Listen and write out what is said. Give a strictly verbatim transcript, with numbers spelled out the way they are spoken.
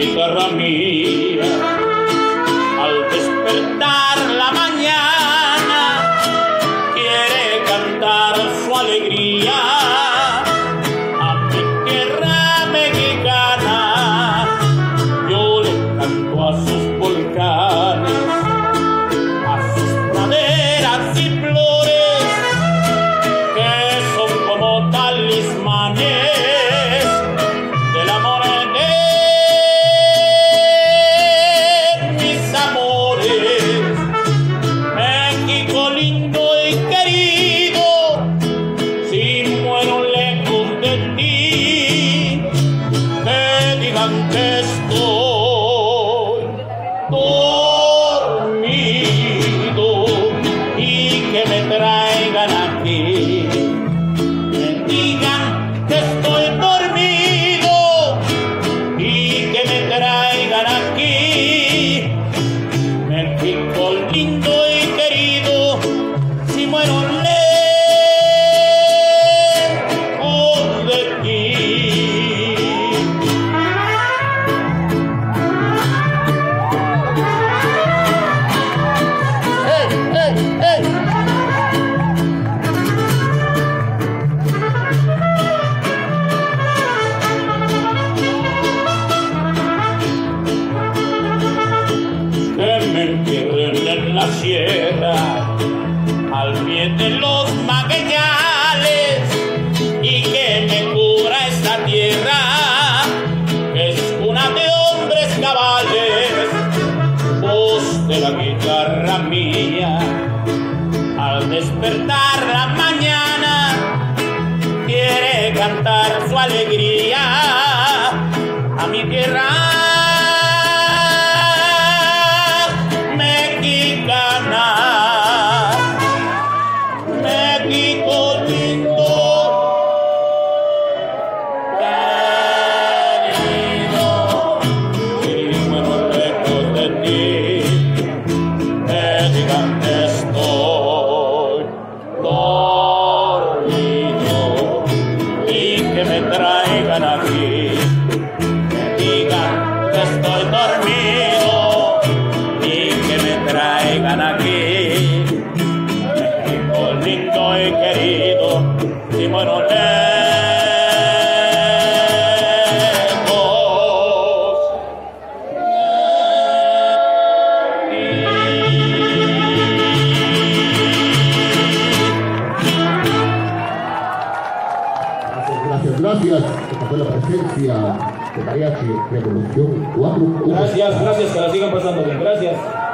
guitarra mía, al despertar la mañana, quiere cantar su alegría a mi tierra mexicana. Yo le canto a sus volcanes, a sus praderas y flores, que son como talismanes del amor de mis amores. México lindo y querido, si muero lejos de ti, que digan que estoy dormido y que me traigan aquí. Que digan que estoy dormido y que me traigan aquí. México lindo y querido, si muero lejos de ti. ¡Hey, hey, hey! Que me entierren en la sierra, al pie de los magueyales, y que me cubra esta tierra, que es cuna de hombres cabales. Voz de la guitarra mía, al despertar la mañana, quiere cantar su alegría a mi tierra mexicana. México lindo, querido, y muero lejos de ti, que digan que estoy dormido y que me traigan aquí. Que digan que estoy dormido y que me traigan aquí. México lindo y querido, si muero lejos Gracias, gracias. Esta fue la presencia de Mariachi Revolución cuatro. Gracias, gracias, que la sigan pasando bien. Gracias.